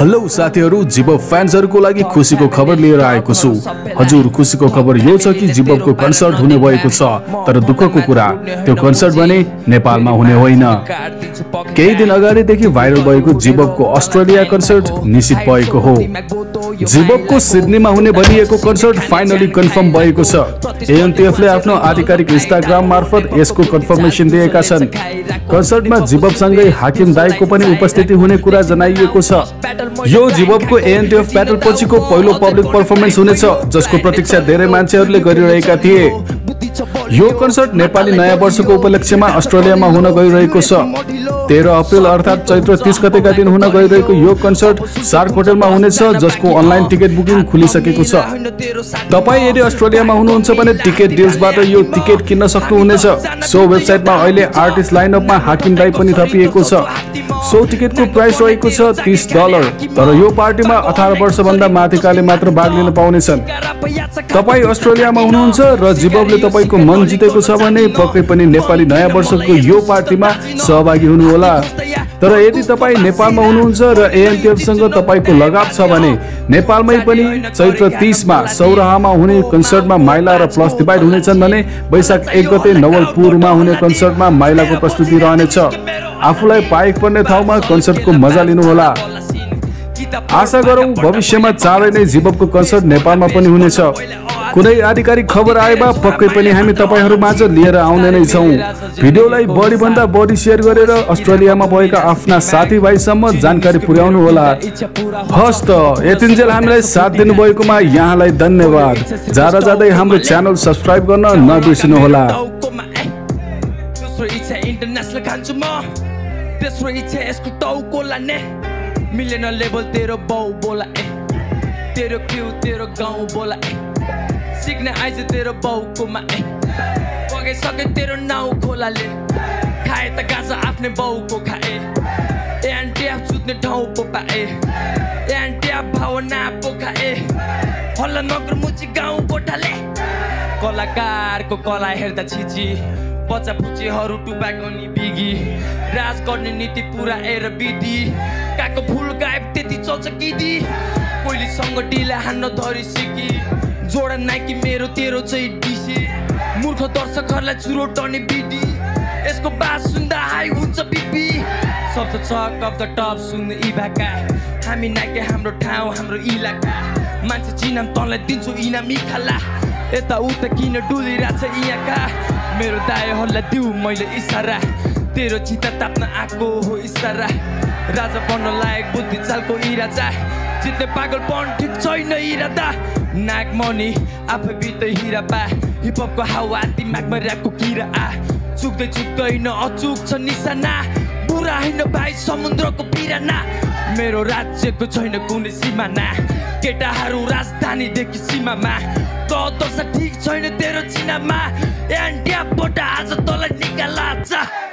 Hello साथीहरु, जिबब फ्यान्सहरुको लागि खुशीको खबर लिएर आएको छु। हजुर, खुशीको खबर यो छ कि जिबबको कन्सर्ट हुने भएको छ। तर दुःखको कुरा, त्यो कन्सर्ट भने नेपालमा हुने होइन। केही दिन अगाडिदेखि भाइरल भएको जिबबको अस्ट्रेलिया कन्सर्ट निश्चित भएको हो। जिबबको सिडनीमा हुने भनिएको कन्सर्ट फाइनली कन्फर्म भएको छ। एएनटीएफले आफ्नो आधिकारिक इन्स्टाग्राम मार्फत यसको कन्फर्मेसन दिएका छन्। कन्सर्टमा जिबबसँगै हाकिम दाइको पनि उपस्थिति हुने कुरा जनाइएको छ। यो जिबबको एएनटीएफ ब्याटल पछिको पहिलो पब्लिक पर्फर्मेन्स हुनेछ, जसको प्रतीक्षा धेरै मान्छेहरूले गरिरहेका थिए। यो कन्सर्ट नेपाली नयाँ वर्षको उपलक्ष्यमा अस्ट्रेलियामा हुन गइरहेको छ। 13 अप्रिल अर्थात् चैत्र 30 गतेका दिन हुन गइरहेको यो कन्सर्ट सार्क होटलमा हुनेछ, जसको अनलाइन टिकट बुकिङ खुलिसकेको छ। तपाईँ यदि अस्ट्रेलियामा हुनुहुन्छ भने टिकट डिल्सबाट यो टिकट किन्न सक्नुहुनेछ। सो वेबसाइटमा अहिले आर्टिस्ट लाइनअपमा हाकिम दाइ पनि थपिएको छ। सो टिकटको प्राइस रहेको छ $30। तर यो पार्टीमा 18 वर्षभन्दा माथिकाले मात्र भाग लिन पाउनेछन्। तपाईँ अस्ट्रेलियामा हुनुहुन्छ र जिबबले तपाईँको मन जितेको छ भने पक्कै पनि नेपाली नयाँ वर्षको यो पार्टीमा सहभागी हुनुहोला। तर यदि तपाईँ नेपालमा हुनुहुन्छ र एएनटीएफसँग तपाईँको लगाव छ भने नेपालमै पनि चैत्र 30 मा सौराहामा हुने कन्सर्टमा माइला र प्लस डिभाइड हुनेछन् भने वैशाख 1 गते नवलपुरमा हुने कन्सर्टमा माइलाको प्रस्तुति रहनेछ। आफूलाई पाएक पर्ने ठाउँमा कन्सर्टको मजा लिनुहोला। आशा गरौँ भविष्यमा चाँडै नै जिबबको कन्सर्ट नेपालमा पनि हुनेछ। कुनै आधिकारिक खबर आएमा पक्कै पनि हामी तपाईहरु माझ लिएर आउने नै छौं। भिडियोलाई बढी भन्दा बढी शेयर गरेर अस्ट्रेलियामा भएका आफ्ना साथीभाइसम्म जानकारी पुर्याउनु होला। हस्त यतिन्जेल हामीलाई साथ दिनु भएकोमा यहाँलाई धन्यवाद। जाँदा जाँदै हाम्रो च्यानल सब्स्क्राइब गर्न नबिर्सनु होला। मिलेन लेभल तेरो बाउ बोला तेरो क्यू तेरो गाउँ बोला सिक्ने आइज तेरो बाउकोमा पगे सके तेरो नाउ खोलाले खाए त गाजा आफ्नै बाउको खाए एन्टिएफ सुत्ने ठाउँ पो पाए एन्टिएफ भावना पो खाए हल्ला नगर मुची गाउँ बोठाले कलाकारको कला हेर्दा छिची बच्चा पुचीहरू टुबाको नि बिगी राज गर्ने नीति पुरा एर बिदी काको फुल गायब त्यति चल्छ किदी कोइलीसँग डिला हान्न धरी सिकी जोडा नाइकी मेरो तेरो चाहिँ डिसी मूर्ख दर्शकहरूलाई चुरो टर्ने बिडी यसको बात सुन्दा हाई हुन्छ बिपी शब्द छ कप द टप सुन्ने इभाका हामी नाइके हाम्रो ठाउँ हाम्रो इलाका मान्छे चिनाम तँलाई दिन्छु इनामी खाला यता उता किन डुलिरहेछ यहाँका मेरो दाइहरूलाई दिउ मैले इसारा तेरो चिता ताप्न आएको हो इसारा राजा बन्न लायक बुद्धि चालको इराजा जित्ने पागलपन ठिक छैन इरादा नाग मनी आफै बित्दै हिरा पा हिपहपको हावा दिमागमा ऱ्यापको किरा आ चुक्दै चुक्दैन अचुक छ निशाना बुरा होइन भाइ समुद्रको पिराना मेरो राज्यको छैन कुनै सिमाना केटाहरू राजधानीदेखि सीमामा दशा ठिक छैन तेरो चिनामा एन्टिएफबाट आज तँलाई निकाला